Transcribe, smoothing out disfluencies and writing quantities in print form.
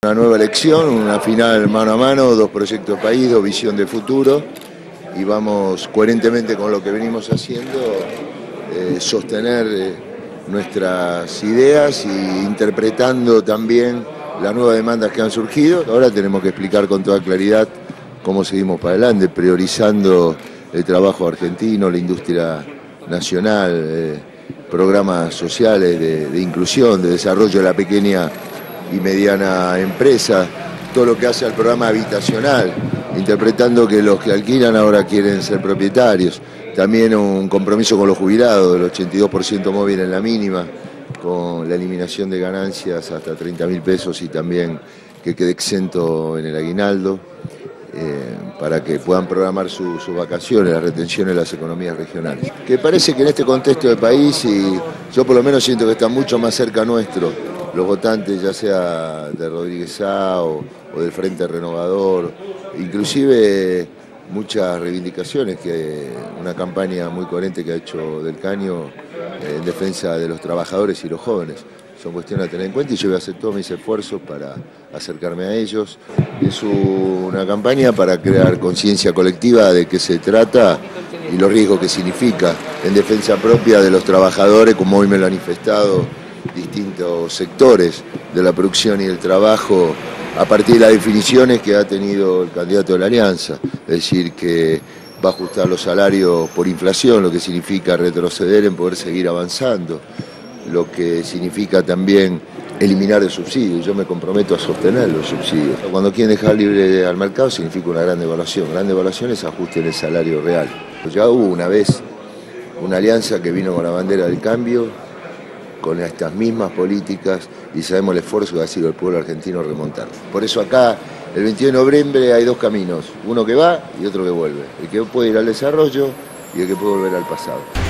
Una nueva elección, una final mano a mano, dos proyectos de país, dos visión de futuro, y vamos coherentemente con lo que venimos haciendo, sostener nuestras ideas y interpretando también las nuevas demandas que han surgido. Ahora tenemos que explicar con toda claridad cómo seguimos para adelante, priorizando el trabajo argentino, la industria nacional, programas sociales de inclusión, de desarrollo de la pequeña y mediana empresa, todo lo que hace al programa habitacional, interpretando que los que alquilan ahora quieren ser propietarios. También un compromiso con los jubilados, del 82% móvil en la mínima, con la eliminación de ganancias hasta 30.000 pesos y también que quede exento en el aguinaldo, para que puedan programar sus vacaciones, la retención de las economías regionales. Que parece que en este contexto de país, y yo por lo menos siento que está mucho más cerca nuestro, los votantes ya sea de Rodríguez Sá o del Frente Renovador, inclusive muchas reivindicaciones, que una campaña muy coherente que ha hecho Del Caño en defensa de los trabajadores y los jóvenes. Son cuestiones a tener en cuenta y yo voy a hacer todos mis esfuerzos para acercarme a ellos. Es una campaña para crear conciencia colectiva de qué se trata y los riesgos que significa en defensa propia de los trabajadores, como hoy me lo han manifestado distintos sectores de la producción y el trabajo, a partir de las definiciones que ha tenido el candidato de la Alianza, es decir, que va a ajustar los salarios por inflación, lo que significa retroceder en poder seguir avanzando, lo que significa también eliminar el subsidio. Yo me comprometo a sostener los subsidios. Cuando quieren dejar libre al mercado significa una gran devaluación. Gran devaluación es ajuste en el salario real. Ya hubo una vez una alianza que vino con la bandera del cambio, con estas mismas políticas, y sabemos el esfuerzo que ha sido el pueblo argentino remontar. Por eso acá, el 22 de noviembre, hay dos caminos, uno que va y otro que vuelve. El que puede ir al desarrollo y el que puede volver al pasado.